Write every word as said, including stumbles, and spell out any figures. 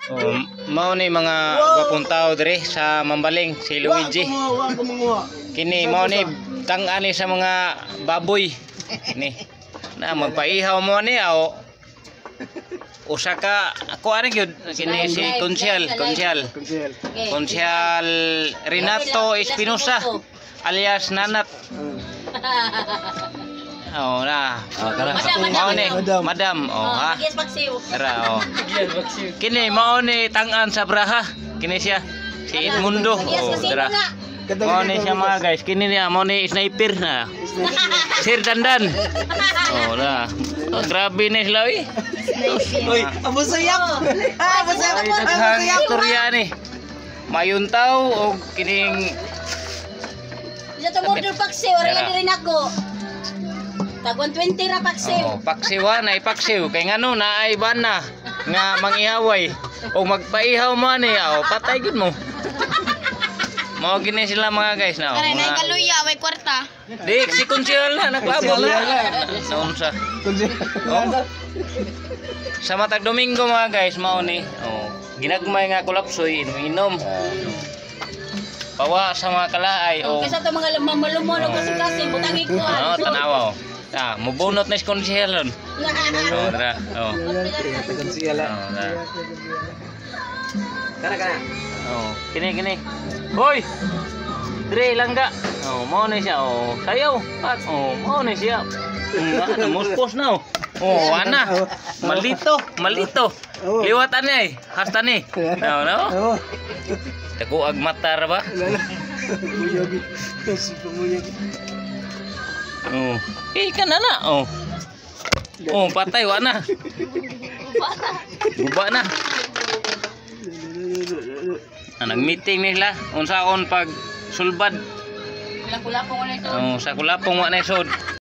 Oh, mao ni mga gwapong tao dire sa Mambaling si Luigi. Kini mao ni tang-ani sa mga baboy. Ni. Na magpaihaw mo ni aw. Usa ka ako ani gyud kini si Konsyal, Konsyal. Konsyal Renato Espinosa alias Nanat. Oh na. Oh, kara. Mao ni, madam. Oh, ha. Kara, oh. Kini mao ni tang-an sa Braha. Kini siya si Edmundo. Oh, kara. Mao ni siya mga guys. Kini niya mao ni sniper na. Sir Dandan. Oh, na. Oh, grabe ni sila oi. Oy, amo sayap. Ah, amo sayap. Ang istorya ni. Mayuntaw og kining Sa tumodol paksiw, ora rin ako. Tag one twenty ra paksiw. oh, paksiwa na ipaksiw kay ngano na ay bana nga mangihaway o magpaihaw mo ani aw patay gid mo. Mao gini sila mga guys na. Kaya na Mga kaluya, may kwarta. Di si Konsyal na naglabo na. Noon sa. Oh. Sa matag Domingo mga guys mao ni. Oh, ginagmay nga kulapsoy inom. Pawa sa mga kalaay o Kasi ito mga mamalumon o kasi-kasi, butangin ko. ano tanawa. Ah, mubunot na si Konsyal. Oh, dara. Oh. Oh, dara. Kana kana. Oh, kini kini. Hoy. Dire langga. Oh, mao ni siya. Oh, sayaw. At oh, mao ni siya. Nga, muspos na. Oh, oh ana. Malito, malito. Liwatan ni ay. Hasta ni. No, no. Dako ag mata ra ba? Buyog. Si buyog. Oh. Eh kana na. Oh. Oh, patay wa na. Guba na. Ah, nag-meeting nila unsaon pag sulbad. Kulapong ulit. Oh, sa kulapong wa na isod.